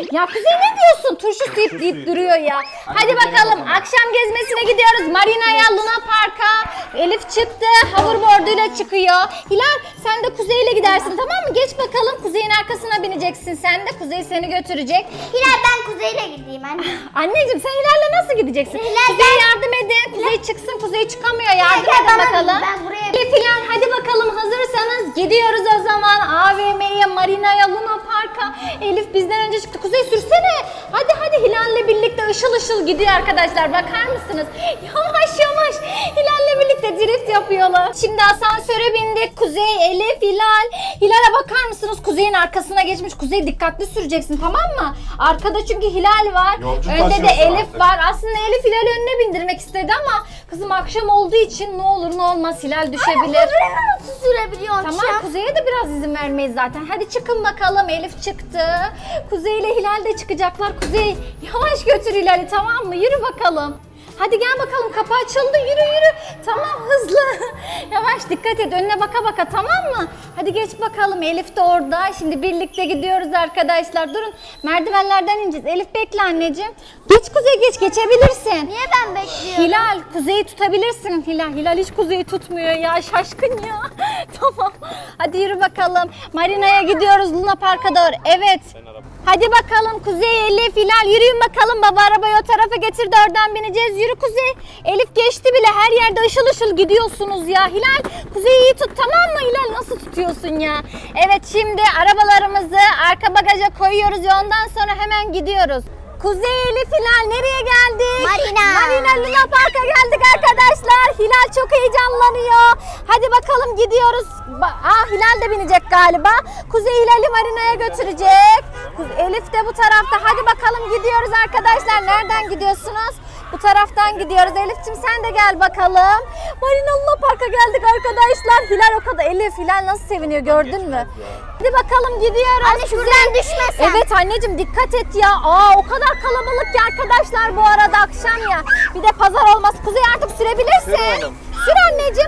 Ya Kuzey ne diyorsun? Turşu deyip duruyor ya. Hadi bakalım akşam gezmesine gidiyoruz. Marina'ya, Luna Park'a. Elif çıktı. Hoverboard'uyla çıkıyor. Hilal sen de Kuzey'le gidersin tamam mı? Geç bakalım. Kuzey'in arkasına bineceksin sen de. Kuzey seni götürecek. Hilal ben Kuzey'le gideyim anne. Anneciğim sen Hilal'le nasıl gideceksin? Kuzey yardım edin. Kuzey çıksın. Kuzey çıkamıyor. Yardım edin bakalım. Ben buraya... Elif Hilal hadi bakalım hazırsanız gidiyoruz o zaman. AVM'ye, Marina'ya, Luna Park'a. Elif bizden önce çıktı. Kuzey sürsene. Hadi Hilal'le birlikte ışıl ışıl gidiyor arkadaşlar. Bakar mısınız? Yavaş yavaş. Hilal'le birlikte drift yapıyorlar. Şimdi asansöre bindik. Kuzey, Elif, Hilal. Hilal'e bakar mısınız? Kuzey'in arkasına geçmiş. Kuzey dikkatli süreceksin tamam mı? Arkada çünkü Hilal var. Yolcu Önde de taşıyorsun Elif artık. var. Aslında Elif Hilal'i önüne bindirmek istedi ama kızım akşam olduğu için ne olur ne olmaz Hilal düşebilir. Nasıl sürebiliyor Tamam Kuzey'e de biraz izin vermeyiz zaten. Hadi çıkın bakalım. Elif çıktı. Kuzey ile Hilal de çıkacaklar. Kuzey yavaş götür Hilal'i tamam mı? Yürü bakalım. Hadi gel bakalım kapı açıldı yürü. Tamam hızlı. Yavaş dikkat et önüne baka tamam mı? Hadi geç bakalım Elif de orada. Şimdi birlikte gidiyoruz arkadaşlar. Durun merdivenlerden ineceğiz. Elif bekle anneciğim. Geç Kuzey geçebilirsin. Niye ben bekliyorum? Hilal Kuzey'i tutabilirsin. Hilal hiç Kuzey'i tutmuyor ya şaşkın ya. Tamam hadi yürü bakalım. Marina'ya gidiyoruz Luna Park'a doğru. Evet. Hadi bakalım Kuzey, Elif, Hilal yürüyün bakalım. Baba arabayı o tarafa getirdi oradan bineceğiz. Yürü Kuzey. Elif geçti bile her yerde ışıl ışıl gidiyorsunuz ya. Hilal Kuzey'i iyi tut tamam mı? Hilal nasıl tutuyorsun ya? Evet şimdi arabalarımızı arka bagaja koyuyoruz ve ondan sonra hemen gidiyoruz. Kuzey, Elif, Hilal nereye geldik? Marina Luna Park'a geldik arkadaşlar. Hilal çok heyecanlanıyor. Hadi bakalım gidiyoruz. Hilal de binecek galiba. Kuzey Hilal'i Marina'ya götürecek. Elif de bu tarafta. Hadi bakalım gidiyoruz arkadaşlar. Nereden gidiyorsunuz? Bu taraftan gidiyoruz. Elif'cim sen de gel bakalım. Marina Luna Park'a geldik arkadaşlar. Hilal o kadar. Elif Hilal nasıl seviniyor gördün mü? Hadi bakalım gidiyoruz. Anne şuradan düşmesin. Evet anneciğim dikkat et ya. O kadar kalabalık ki arkadaşlar bu arada akşam ya. Bir de pazar olmaz. Kuzey artık sürebilirsin. Sür anneciğim.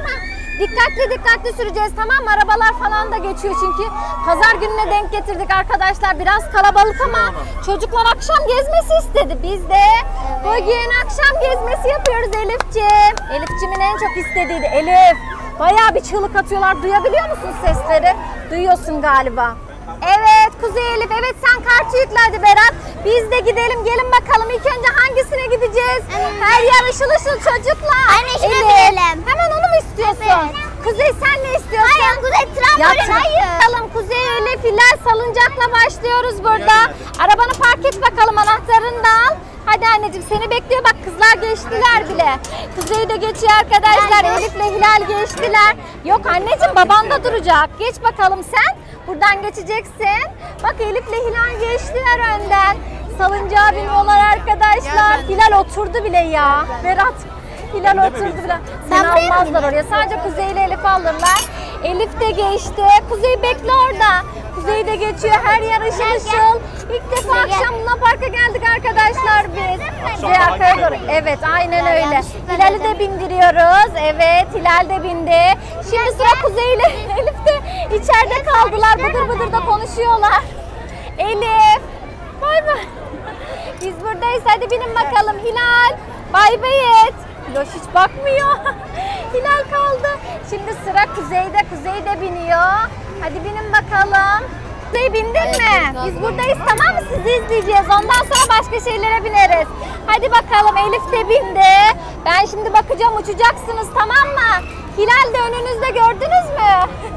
Dikkatli süreceğiz tamam mı? Arabalar falan da geçiyor çünkü. Pazar gününe denk getirdik arkadaşlar. Biraz kalabalık ama çocuklar akşam gezmesi istedi. Biz de bugün akşam gezmesi yapıyoruz Elif'ciğim. Elif'cimin en çok istediğiydi. Elif bayağı bir çığlık atıyorlar. Duyabiliyor musun sesleri? Duyuyorsun galiba. Evet Kuzey Elif. Evet sen kartı yükle hadi Berat. Biz de gidelim. Gelin bakalım. İlk önce hangisine gideceğiz? Her yer ışıl ışıl çocuklar. Anne şuna binelim. Hemen onu mu istiyorsun? Evet. Kuzey sen ne istiyorsun? Hayır Kuzey trambolin hayır. Bakalım Kuzey Elif Hilal salıncakla başlıyoruz burada. Arabanı park et bakalım anahtarını da al. Hadi anneciğim seni bekliyor bak kızlar geçtiler bile. Kuzey de geçiyor arkadaşlar. Elif'le Hilal geçtiler. Yok anneciğim baban da duracak. Geç bakalım sen. Buradan geçeceksin. Bak Elif'le Hilal geçtiler önden. Salıncağa biniyorlar arkadaşlar. Hilal oturdu bile ya. Berat Hilal oturdu bile. Seni almazlar oraya. Sadece Kuzey ile Elif'i alırlar. Elif de geçti. Kuzey bekle orada. Kuzey de geçiyor. Her yer ışıl ışıl. İlk defa akşam Luna Park'a geldik arkadaşlar biz. Ve arkaya doğru. Evet aynen öyle. Hilal'i de bindiriyoruz. Evet Hilal de bindi. Şimdi sıra Kuzey ile Elif de içeride kaldılar. Bıdır bıdır da konuşuyorlar. Elif. Bay bay. Biz buradayız. Hadi binin bakalım. Hilal. Bay bay et. Hiloş hiç bakmıyor. Hilal kaldı. Şimdi sıra Kuzey'de. Kuzey de biniyor. Hadi binin bakalım. Kuzey bindin mi? Biz buradayız tamam mı? Sizi izleyeceğiz. Ondan sonra başka şeylere bineriz. Hadi bakalım Elif de bindi. Ben şimdi bakacağım uçacaksınız tamam mı? Hilal de önünüzde gördünüz mü?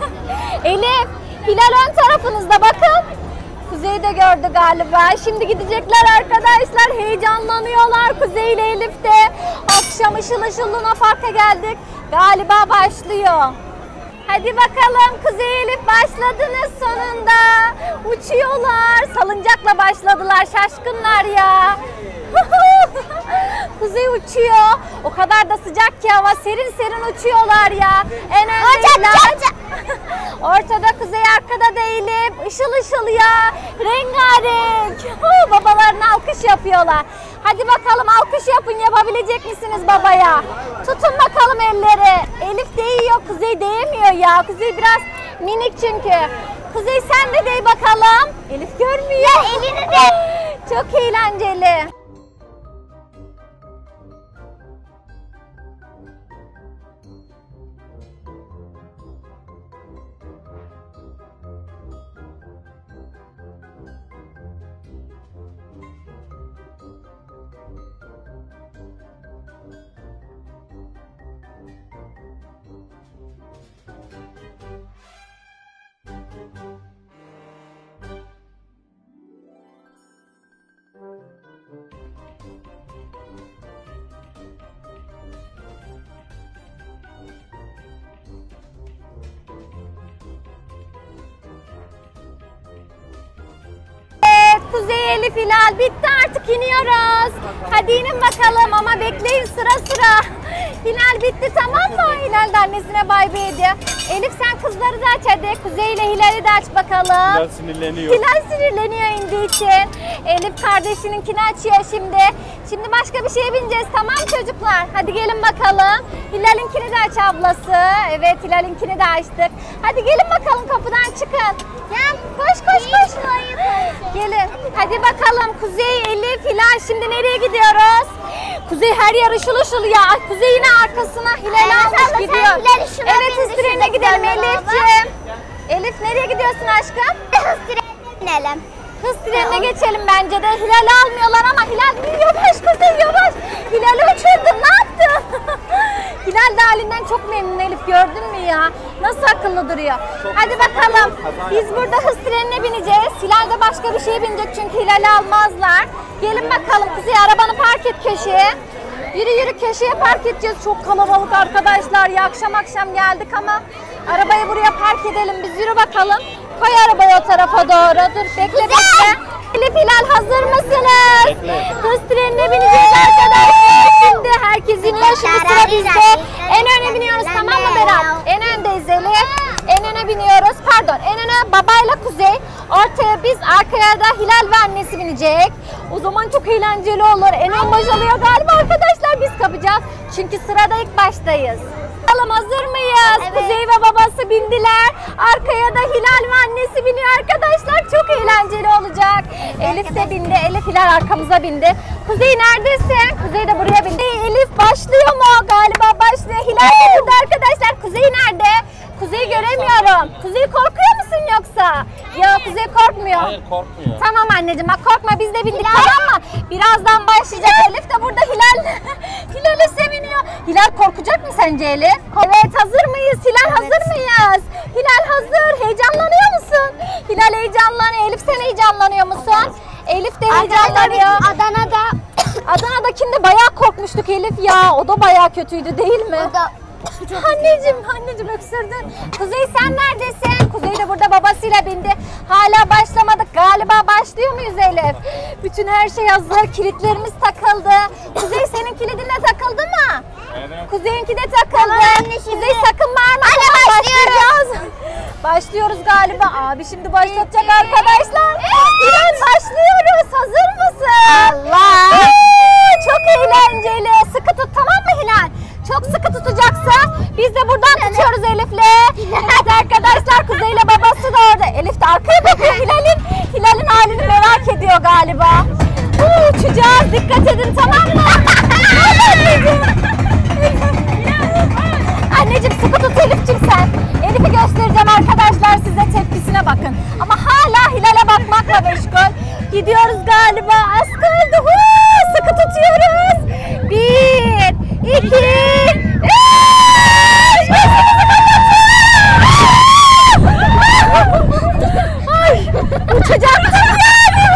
Elif, Hilal ön tarafınızda bakın. Kuzey de gördü galiba. Şimdi gidecekler arkadaşlar. Heyecanlanıyorlar Kuzey ile Elif de. Akşam ışıl ışıl Luna Park'a geldik. Galiba başlıyor. Hadi bakalım Kuzey Elif başladınız sonunda. Uçuyorlar. Salıncakla başladılar. Şaşkınlar ya. Kuzey uçuyor. O kadar da sıcak ki hava serin serin uçuyorlar ya. En önde ortada Kuzey arkada da Elif. Işıl ışıl ya. Rengarenk. Babalarına alkış yapıyorlar. Hadi bakalım alkış yapın yapabilecek misiniz babaya? Tutun bakalım elleri. Elif değiyor Kuzey değemiyor ya. Kuzey biraz minik çünkü. Kuzey sen de değ bakalım. Elif görmüyor. Ya elini de. Çok eğlenceli. Kuzey, Elif, Hilal bitti, artık iniyoruz. Hadi inin bakalım ama bekleyin sıra sıra. Hilal bitti, tamam mı? Hilal de annesine bay bay ediyor. Elif sen kızları da aç hadi. Kuzey ile Hilal'i de aç bakalım. Hilal sinirleniyor. Hilal sinirleniyor indiği için. Elif kardeşininkini açıyor şimdi. Şimdi başka bir şeye bineceğiz, tamam çocuklar? Hadi gelin bakalım. Hilal'inkini de aç ablası. Evet, Hilal'inkini de açtık. Hadi gelin bakalım, kapıdan çıkın. Gel, koş koş koş. Gelin. Hadi bakalım Kuzey, Elif, Hilal şimdi nereye gidiyoruz? Kuzey her yer ışıl ışıl ya. Kuzey yine arkasına Hilal'i almış gidiyor. Evet, hız trenine gidelim Elif'ciğim. Elif nereye gidiyorsun aşkım? Hız trenine binelim. Hız trenine geçelim bence de. Hilal'i almıyorlar ama Hilal yavaş Kuzey yavaş. Hilal'i uçurdun, ne yaptın? Hilal de halinden çok memnun Elif, gördün mü ya? Nasıl akıllı duruyor. Hadi bakalım. Biz burada hız trenine bineceğiz. Hilal de başka bir şeye binecek çünkü Hilal'i almazlar. Gelin bakalım Kuzey, arabanı park et köşeye. Yürü yürü, köşeye park edeceğiz. Çok kalabalık arkadaşlar ya, akşam geldik ama arabayı buraya park edelim biz, yürü bakalım. Koy arabayı o tarafa doğru. Dur bekle bekle. Elif, Hilal hazır mısınız? Bekle. Hız trenine bineceğiz arkadaşlar. Şimdi herkes iniyor, şimdi sıra bizde. En öne biniyoruz, tamam mı Berat? En öndeyiz Elif. En öne biniyoruz. Pardon, en öne babayla Kuzey. Ortaya biz, arkaya da Hilal ve annesi binecek. O zaman çok eğlenceli olur. En ön baş alıyor galiba arkadaşlar, biz kapacağız. Çünkü sırada ilk baştayız. Bakalım hazır mıyız? Evet. Kuzey ve babası bindiler. Arkaya da Hilal ve annesi biniyor arkadaşlar. Çok eğlenceli olacak. Elif de bindi. Elif, Hilal arkamıza bindi. Kuzey neredesin? Kuzey de buraya bindi. Elif başlıyor mu? Galiba başlıyor. Hilal de burada arkadaşlar. Kuzey nerede? Kuzey'i göremiyorum. Kuzey korkuyor musun yoksa? Yok, Kuzey korkmuyor. Hayır, korkmuyor. Tamam anneciğim, bak korkma, biz de bindik, tamam mı? Birazdan başlayacak. Elif de burada Hilal'e seviniyor. Hilal korkacak mı sence Elif? Evet, hazır mıyız? Hilal hazır mıyız? Hilal hazır. Heyecanlanıyor musun? Hilal heyecanlanıyor. Elif sen heyecanlanıyor musun? Elif de heyecanlanıyor. Adana'dakinde bayağı korkmuştuk Elif ya. O da bayağı kötüydü değil mi? O da Anneciğim öksürdün. Kuzey sen neredesin? Kuzey de burada babasıyla bindi. Hala başlamadık. Galiba başlıyor muyuz Elif? Bütün her şey hazır. Kilitlerimiz takıldı. Kuzey senin kilidin de takıldı mı? Evet. Kuzey'inki de takıldı. Tamam anne, şimdi. Kuzey sakın bağırma. Anne, Başlayacağız. Başlıyoruz galiba. Abi şimdi başlatacak arkadaşlar. Hilal başlıyoruz. Hazır mısın? Allah. Çok eğlenceli. Sıkı tut, tamam mı Hilal? Çok sıkı tutacaksa biz de buradan tutuyoruz Elif'le. Evet arkadaşlar, Kuzey ile babası da orada. Elif de arkaya bakıyor, Hilal'in halini merak ediyor galiba. Uçacağız, dikkat edin, tamam mı? Anneciğim sıkı tut Elif'ciğim sen. Elif'i göstereceğim arkadaşlar size, tepkisine bakın. Ama hala Hilal'e bakmakla meşgul. Gidiyoruz galiba, az kaldı. Sıkı tutuyoruz. 1, 2, 3. Ay, uçacaktım yani.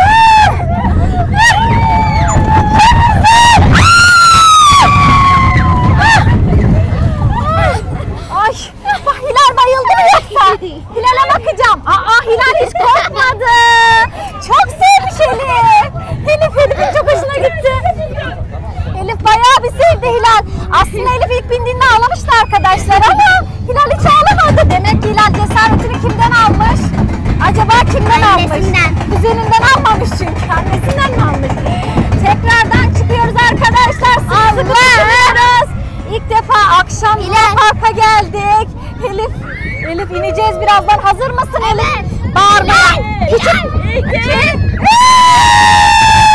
Ay, bak Hilal bayıldı mı yoksa? Hilal'e bakacağım. Hilal hiç korkmadı. Çok sevmiş Elif. Elif'in çok hoşuna gitti. Elif bayağı bir sevdi Hilal. Aslında Elif ilk bindiğinde ağlamıştı arkadaşlar ama Hilal hiç ağlamadı. Demek ki Hilal cesaretini kimden almış? Acaba kimden almış? Kuzeninden almamış çünkü. Annesinden mi almış? Tekrardan çıkıyoruz arkadaşlar. Sıkı tutuyoruz. İlk defa akşam parka geldik. Elif ineceğiz birazdan. Hazır mısın Elif? Bağırma. 2, 3.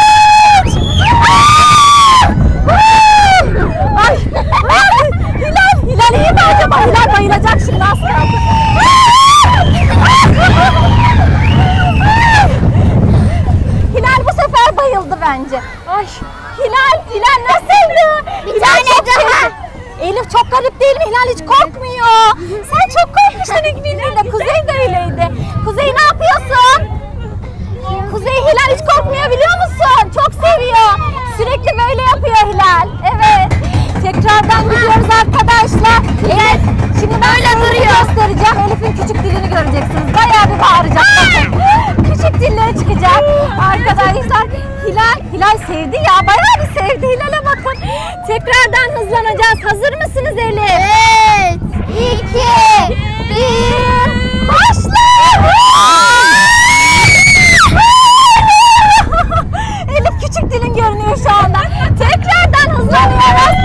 Ay, ay, Hilal iyi mi acaba? Hilal bayılacak şimdi, az kaldı. Hilal bu sefer bayıldı bence. Ay, Hilal nasıldı? Bir tane çok daha. sevdi. Elif çok garip değil mi? Hilal hiç korkmuyor. Sen çok korkmuştun ilk bindiğinde. Kuzey de öyleydi. Kuzey ne yapıyorsun? Kuzey, Hilal hiç korkmuyor biliyor musun? Çok seviyor. Sürekli böyle yapıyor Hilal. Evet. Tekrardan gidiyoruz arkadaşlar. Elif şimdi böyle duruyor. Göstereceğim. Elif'in küçük dilini göreceksiniz. Bayağı bir bağıracak. Bakın. Küçük dilleri çıkacak. Arkadaşlar Hilal sevdi ya. Bayağı bir sevdi. Hilal'e bakın. Tekrardan hızlanacağız. Hazır mısınız Elif? Evet. 2, 1, başla! Elif küçük dilin görünüyor şu anda. Tekrardan hızlanıyoruz.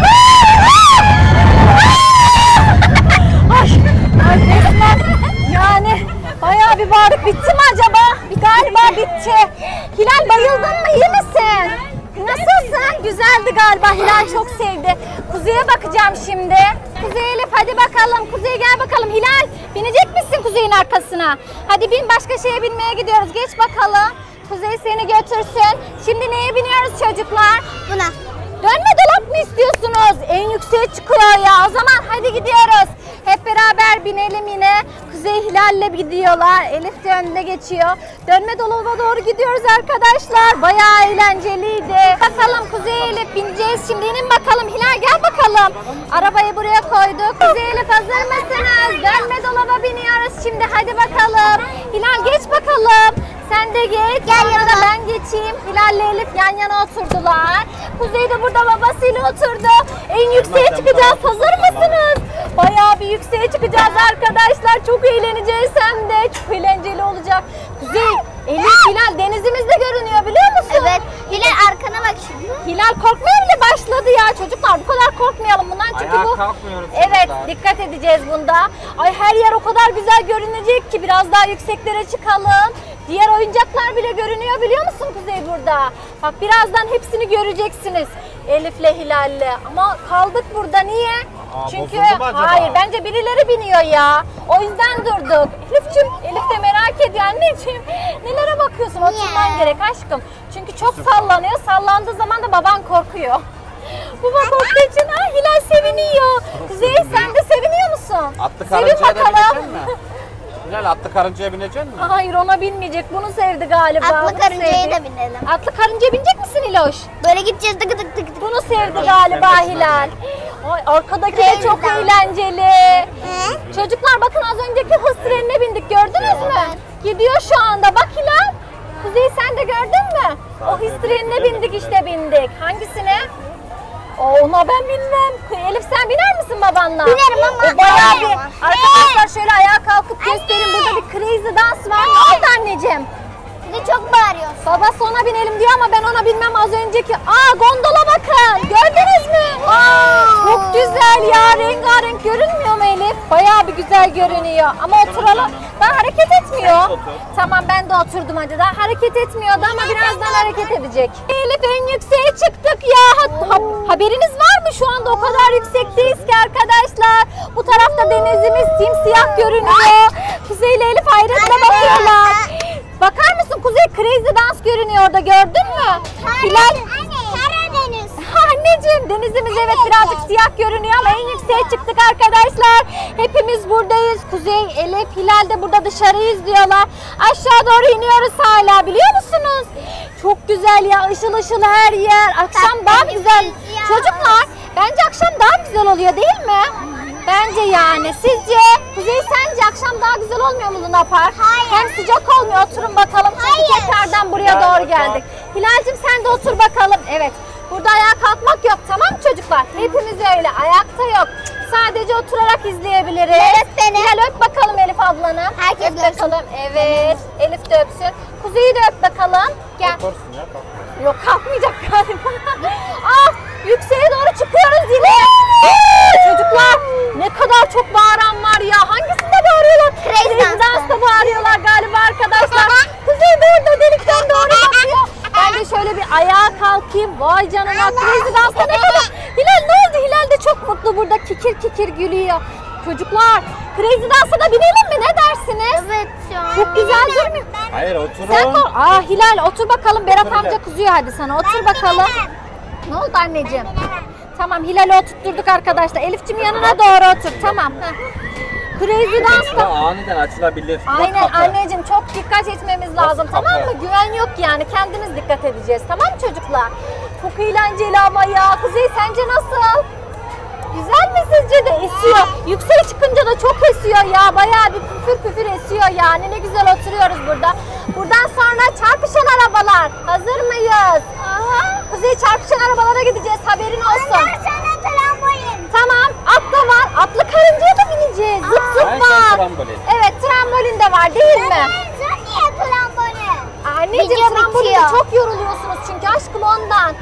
Ay resmen yani bayağı bir bağırık. Bitti mi acaba? Galiba bitti. Hilal bayıldın mı? İyi misin? Nasılsın? Güzeldi galiba. Hilal çok sevdi. Kuzey'e bakacağım şimdi. Kuzey, Elif hadi bakalım. Kuzey gel bakalım. Hilal binecek misin Kuzey'in arkasına? Hadi bin, başka şeye binmeye gidiyoruz. Geç bakalım. Kuzey seni götürsün. Şimdi neye biniyoruz çocuklar? Buna. Dönme dolap mı istiyorsunuz? En yükseğe çıkıyor ya. O zaman hadi gidiyoruz. Hep beraber binelim yine. Kuzey Hilal'le gidiyorlar. Elif de önde geçiyor. Dönme dolaba doğru gidiyoruz arkadaşlar. Bayağı eğlenceliydi. Bakalım Kuzey, Elif bineceğiz. Şimdi inin bakalım. Hilal gel bakalım. Arabayı buraya koyduk. Kuzey, Elif hazır mısınız? Dönme dolaba biniyoruz şimdi. Hadi bakalım. Hilal geç bakalım. Sen de geç. Gel Sonra yanıma. da ben geçeyim. Hilal'le Elif yan yana oturdular. Kuzey de burada babasıyla oturdu. En yükseğe çıkacağız. Hazır mısınız? Bayağı bir yükseğe çıkacağız arkadaşlar. Çok eğleneceğiz hem de. Çok eğlenceli olacak. Kuzey, Elif, Hilal denizimiz de görünüyor biliyor musun? Evet. Hilal arkana bak şimdi. Hilal korkmaya bile başladı ya. Çocuklar bu kadar korkmayalım bundan çünkü Ayağa bu... kalkmıyoruz Evet, çocuklar. dikkat edeceğiz bunda. Ay her yer o kadar güzel görünecek ki biraz daha yükseklere çıkalım. Diğer oyuncaklar bile görünüyor biliyor musun Kuzey burada? Bak birazdan hepsini göreceksiniz. Elif'le Hilal'le. Ama kaldık burada niye? Çünkü bozuldu mu acaba? hayır bence birileri biniyor ya. O yüzden durduk. Elif de merak ediyor anneciğim. Nelere bakıyorsun? Oturman gerek aşkım. Çünkü çok sallanıyor. Sallandığı zaman da baban korkuyor. Baba korktuğu için Hilal seviniyor. Kuzey sen de seviniyor musun? Atlı Sevin karıncaya da bakalım. binecek mi? Hilal atlı karıncaya binecek mi? Hayır ona binmeyecek. Bunu sevdi galiba. Atlı Bunu karıncaya sevdi. da binelim. Atlı karıncaya binecek misin Hiloş? Böyle gideceğiz tık tık tık tık. Bunu sevdi Evet, galiba ben de Hilal. Ay, arkadaki de Evet, çok tamam. eğlenceli. Çocuklar bakın az önceki hız trenine bindik gördünüz mü? Gidiyor şu anda bak Hilal. Kuzey sen de gördün mü? O hız trenine bindik işte bindik. Hangisine? Ona ben bilmem. Elif sen biner misin babanla? Binerim ama O bayağı bir... ağlayamam. Arkadaşlar şöyle ayağa kalkıp göstereyim. Burada bir crazy dans var. Ne oldu anneciğim? Bir de çok bağırıyorsun. Babası ona binelim diyor ama ben ona binmem az önceki. Gondola bakın. Gördünüz mü? Çok güzel ya. Rengarenk görünmüyor mu Elif? Bayağı bir güzel görünüyor. Ama oturalım. Daha hareket etmiyor. Otur. Tamam ben de oturdum hadi. Daha hareket etmiyordu ama birazdan hareket edecek. Elif en yükseğe çıktık ya. Haberiniz var mı? Şu anda o kadar yüksekteyiz ki arkadaşlar. Bu tarafta denizimiz simsiyah görünüyor. Kuzey ile Elif hayretle bakıyorlar. Bakar mısın Kuzey crazy dans görünüyor orada gördün mü? Hilal. Karadeniz. Anneciğim denizimiz evet birazcık siyah görünüyor ama en yükseğe çıktık arkadaşlar. Hepimiz buradayız. Kuzey, Elif, Hilal de burada dışarıyı izliyorlar. Aşağı doğru iniyoruz hala biliyor musunuz? Çok güzel ya ışıl ışıl her yer. Akşam daha güzel. Çocuklar bence akşam daha güzel oluyor değil mi? Bence yani. Sizce? Kuzey sence akşam daha güzel olmuyor mu Luna Park? Hayır. Hem sıcak olmuyor. Oturun bakalım. Çünkü Hayır. tekrardan buraya Gel doğru bakalım. geldik. Hilal'cim sen de otur bakalım. Evet. Burada ayağa kalkmak yok tamam mı çocuklar? Hepimiz öyle. Ayakta yok. Sadece oturarak izleyebiliriz. Evet, beni. Hilal öp bakalım Elif ablanı. Herkes öp bakalım. Evet. Elif de öpsün. Kuzey'i de öp bakalım. Gel. Korksun ya kalk. Yok kalkmayacak galiba. Yükseğe doğru çıkıyoruz yine. Çocuklar ne kadar çok bağıran var ya. Hangisinde bağırıyorlar? Crazy Dance'da bağırıyorlar galiba arkadaşlar. Kuzey de orada delikten doğru bakıyor. Ben de şöyle bir ayağa kalkayım. Bakayım. Vay canına. Crazy Dance'da ne kadar. Hilal ne oldu? Hilal de çok mutlu burada. Kikir kikir gülüyor. Çocuklar Crazy Dance'a da binelim mi? Ne dersiniz? Evet şu an. Çok güzel durmuyor. Hayır Sen oturun. kork. Hilal otur bakalım. Berat Otur Hilal. amca kızıyor hadi sana. Otur bakalım. Ne oldu anneciğim? Tamam Hilal'i oturtturduk arkadaşlar. Elif'ciğim yanına doğru otur. Tamam. Crazy Bu Dance'da. aniden açılabilir. Bak Aynen kapı. anneciğim çok dikkat etmemiz lazım kapı? tamam mı? Güven yok yani kendimiz dikkat edeceğiz tamam mı çocuklar? Çok eğlenceli ama ya. Kuzey sence nasıl? Güzel mi sizce de esiyor? Yükseğe çıkınca da çok esiyor ya. Bayağı bir püfür püfür esiyor yani. Ne güzel oturuyoruz burada. Buradan sonra çarpışan arabalar. Hazır mıyız? Kuzey çarpışan arabalara gideceğiz. Haberin olsun. Sana trambolin. Tamam. Atla var. Atlı karıncaya da bineceğiz. Zıp zıp Aynen, var. trambolin. Evet trambolin de var değil mi? Sen niye trambolin? Anneciğim Video trambolinde bitiyor. çok yoruluyorsunuz çünkü aşkım ondan.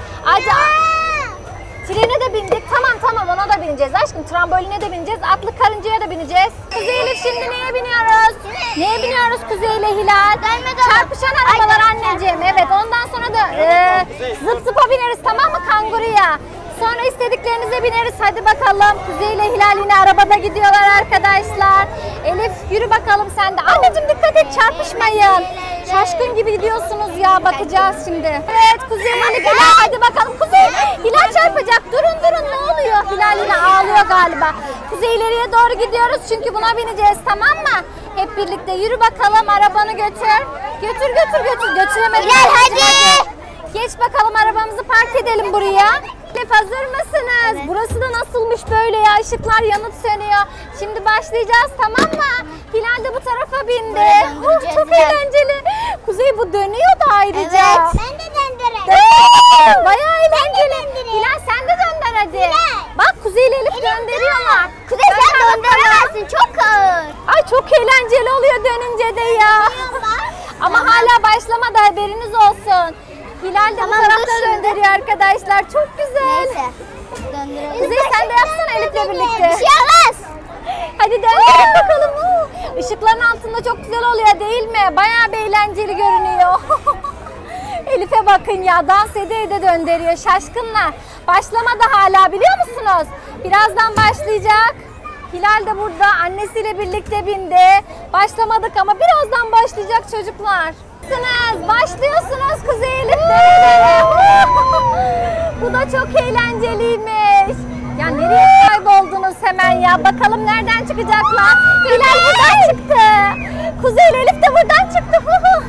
Trene de bindik. Tamam ona da bineceğiz aşkım. Tramboline de bineceğiz. Atlı karıncaya da bineceğiz. Kuzey Elif şimdi neye biniyoruz? Neye biniyoruz Kuzey ile Hilal? Çarpışan arabalar anneciğim. Evet ondan sonra da zıp zıpa bineriz tamam mı kanguruya? Sonra istediklerinize bineriz. Hadi bakalım. Kuzey ile Hilal yine arabada gidiyorlar arkadaşlar. Elif yürü bakalım sen de. Anneciğim dikkat et çarpışmayın. Şaşkın gibi gidiyorsunuz ya. Bakacağız şimdi. Evet Kuzey Elif Hilal. Hadi bakalım. Kuzey Hilal çarpacak. Durun ne oluyor? Hilal yine ağlıyor galiba. Kuzey ileriye doğru gidiyoruz çünkü buna bineceğiz tamam mı? Hep birlikte yürü bakalım arabanı götür. Götür. Götüremedim. Hilal hadi. Geç bakalım arabamızı park edelim buraya. Elif hazır mısınız? Evet. Burası da nasılmış böyle ya? Işıklar yanıp sönüyor. Şimdi başlayacağız tamam mı? Hilal de bu tarafa bindi. Buradan döneceğiz, Çok gel. eğlenceli. Kuzey bu dönüyor da ayrıca. Evet. Ben de döndüreyim. Bayağı eğlenceli. döndüreyim. Hilal sen de dönder hadi. Hilal. Bak Kuzey ile Elif döndürüyorlar. Kuzey sen Dönder bakalım. döndüremezsin çok ağır. Ay çok eğlenceli oluyor dönünce de ya. Ama hala başlamadı haberiniz olsun. Hilal de Tamam, bu tarafta dur şimdi. döndürüyor arkadaşlar. Çok güzel. Neyse. Döndürelim. Kuzey sen de yapsana Elif'le birlikte. Bir şey olmaz. Hadi döndürelim bakalım. Işıkların altında çok güzel oluyor değil mi? Bayağı bir eğlenceli görünüyor. Elif'e bakın ya dans ede döndürüyor şaşkınlar. Başlamadı hala biliyor musunuz? Birazdan başlayacak. Hilal de burada annesiyle birlikte bindi. Başlamadık ama birazdan başlayacak çocuklar. Başlıyorsunuz Kuzey Elif dönerek. Bu da çok eğlenceliymiş. Ya nereye kayboldunuz hemen ya? Bakalım nereden çıkacaklar? Hilal buradan çıktı. Kuzey Elif de buradan çıktı.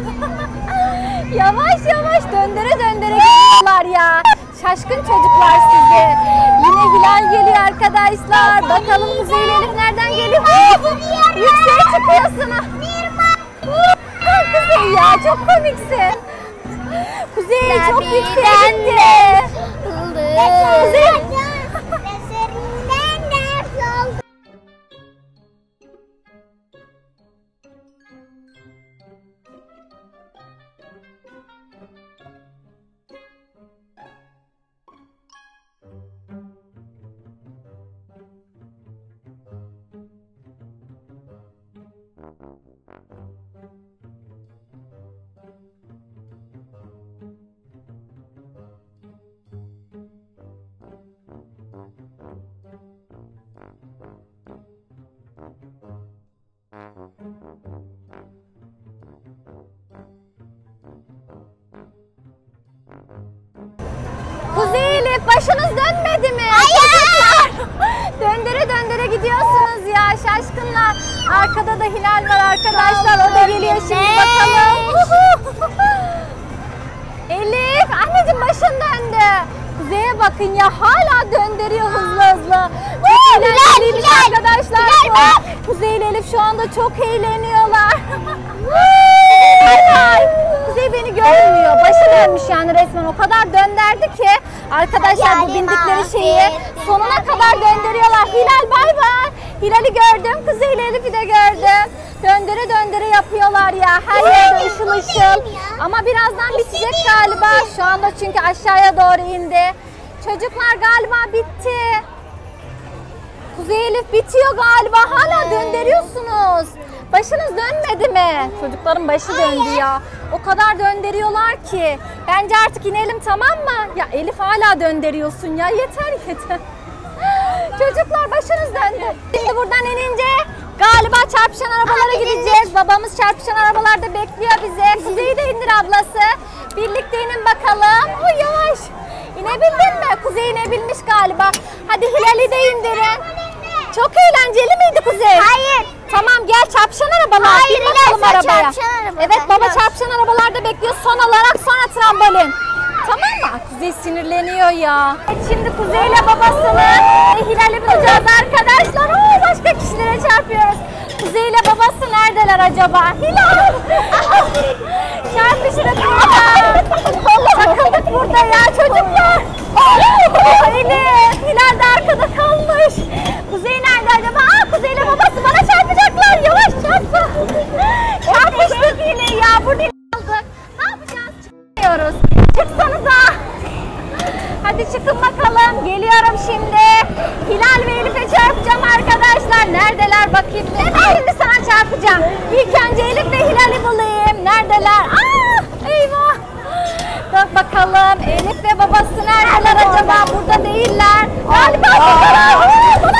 Yavaş döndüre geliyorlar ya. Şaşkın çocuklar sizi. Yine Hilal geliyor arkadaşlar. Bakalım Kuzey Elif nereden geliyor? Yükseğe çıkıyorsun. Kuzey ya çok komiksin. Kuzey çok yükseğe gitti. Kuzey. Kuzey Elif başınız dönmedi mi? Hayır. Döndüre gidiyorsunuz ya şaşkınlar. Arkada da Hilal var arkadaşlar. O da geliyor şimdi bakalım. Elif anneciğim başın döndü. Kuzey'e bakın ya hala döndürüyor hızlı. Çok eğlenceliymiş arkadaşlar. Kuzey ile Elif şu anda çok eğleniyorlar. Kuzey beni görmüyor. Başı dönmüş yani resmen. O kadar dönderdi ki arkadaşlar bu bindikleri şeyi sonuna kadar döndürüyorlar. Hilal bay bay. Hilal'i gördüm. Kuzey ile Elif'i de gördüm. Döndüre yapıyorlar ya. Her yerde ışıl. Ama birazdan bitecek galiba. Şu anda çünkü aşağıya doğru indi. Çocuklar galiba bitti. Kuzey Elif bitiyor galiba. Hala döndürüyorsunuz. Başınız dönmedi mi? Çocukların başı döndü ya. O kadar döndürüyorlar ki. Bence artık inelim, tamam mı? Ya Elif hala döndürüyorsun ya. Yeter yeter. Çocuklar başınız döndü. Şimdi buradan inince galiba çarpışan arabalara gideceğiz. Babamız çarpışan arabalarda bekliyor bizi. Kuzey'i de indir ablası. Birlikte inin bakalım. Oh, yavaş. İnebildin mi? Kuzey inebilmiş galiba. Hadi Hilal'i de indirin. Çok eğlenceli miydi Kuzey? Hayır. Tamam gel çarpışan arabalar. Hayır, Bin bakalım Hilal, sen arabaya. çarpışan arabada. Evet baba Hilal. çarpışan arabalarda bekliyor. Son olarak sonra trambolin. Tamam mı? Kuzey sinirleniyor ya. Şimdi Kuzey ile babasını ve Hilal'i bulacağız arkadaşlar. Oo, başka kişilere çarpıyoruz. Kuzey ile babası neredeler acaba? Hilal! Çarpışırız burada. Takıldık burada ya çocuklar. Elif! Hilal de arkada kalmış. Kuzey nerede acaba? Aa, Kuzey ile babası bana çarpacaklar. Yavaş çarpma. Çarpıştık yine ya. Burada kaldık. Ne yapacağız? Çıkmıyoruz. Çıksanıza. Hadi çıkın bakalım. Geliyorum şimdi. Hilal ve Elif'e çarpacağım arkadaşlar. Neredeler bakayım. Şimdi sana çarpacağım. İlk önce Elif ve Hilal'i bulayım. Neredeler? Aa, eyvah. Bak bakalım. Elif ve babası neredeler acaba? Burada değiller. Galiba buradalar.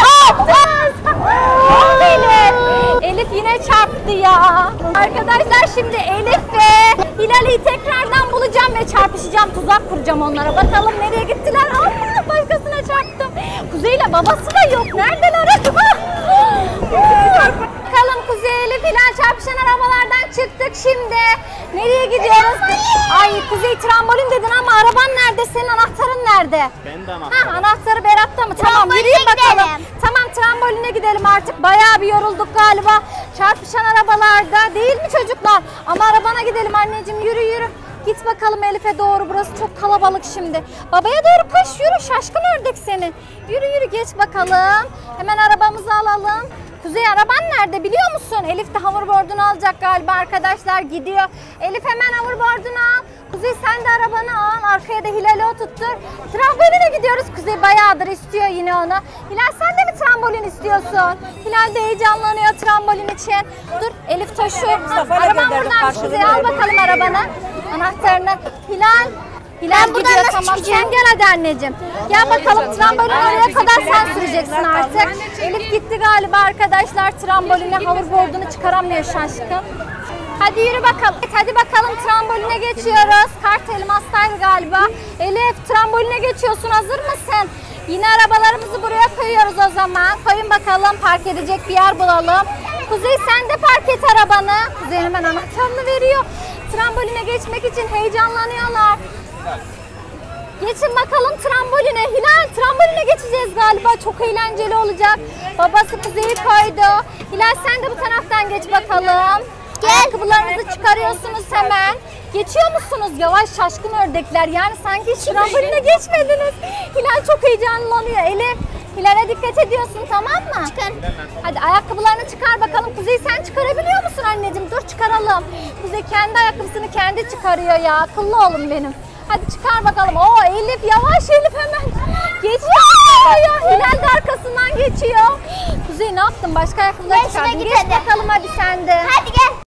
Elif yine çarptı ya. Arkadaşlar şimdi Elif ve Hilal'i tekrardan bulacağım ve çarpışacağım. Tuzak kuracağım onlara. Bakalım nereye gittiler? Allah, başkasına çarptım. Kuzey ile babası da yok. Neredeler acaba? Bakalım Kuzey ile Hilal çarpışan arabalardan çıktık şimdi. Nereye gidiyoruz? Ay Kuzey trambolin dedin ama araban nerede? Senin anahtarın nerede? Ben de anahtarım. Ha, anahtarı Berat'ta mı? Tamam Tramboline yürüyün bakalım. gidelim. Tamam tramboline gidelim artık. Bayağı bir yorulduk galiba. Çarpışan arabalarda değil mi çocuklar? Ama arabana gidelim anneciğim, yürü yürü. Git bakalım Elif'e doğru, burası çok kalabalık şimdi. Babaya doğru koş, yürü şaşkın ördek seni. Yürü yürü geç bakalım. Hemen arabamızı alalım. Kuzey araban nerede biliyor musun? Elif de hoverboard'unu alacak galiba arkadaşlar, gidiyor. Elif hemen hoverboard'unu al. Kuzey sen de arabanı al. Arkaya da Hilal'i oturttur. Tramboline gidiyoruz. Kuzey bayağıdır istiyor yine onu. Hilal sen de mi trambolin istiyorsun? Hilal de heyecanlanıyor trambolin için. Dur Elif taşı. Araban buradan. Kuzey al bakalım arabanı. Anahtarını. Hilal buradan gidiyor nasıl tamam. çıkacağım? Sen gel hadi anneciğim. Gel bakalım trambolin oraya kadar sen süreceksin artık. Elif gitti galiba arkadaşlar tramboline, hoverboard'unu çıkaramıyor şaşkın. Hadi yürü bakalım. Evet, hadi bakalım tramboline geçiyoruz. Kart elmastaydı galiba. Elif tramboline geçiyorsun, hazır mısın? Yine arabalarımızı buraya koyuyoruz o zaman. Koyun bakalım, park edecek bir yer bulalım. Kuzey sen de park et arabanı. Kuzey hemen anahtarını veriyor. Tramboline geçmek için heyecanlanıyorlar. Geçin bakalım tramboline. Hilal tramboline geçeceğiz galiba. Çok eğlenceli olacak. Babası Kuzey'i koydu. Hilal sen de bu taraftan geç bakalım. Gel. Ayakkabılarınızı çıkarıyorsunuz hemen. Geçiyor musunuz? Yavaş şaşkın ördekler. Yani sanki hiç tramboline geçmediniz. Hilal çok heyecanlanıyor. Elif, Hilal'e dikkat ediyorsun tamam mı? Çıkar. Hadi ayakkabılarını çıkar bakalım. Kuzey sen çıkarabiliyor musun anneciğim? Dur çıkaralım. Kuzey kendi ayakkabısını kendi çıkarıyor ya. Akıllı oğlum benim. Hadi çıkar bakalım. Oo Elif yavaş, Elif hemen. Geçiyor ya. Hilal de arkasından geçiyor. Kuzey ne yaptın? Başka ayakkabılar Gel şuna çıkardın. git Geç hadi. bakalım hadi sen de. Hadi gel.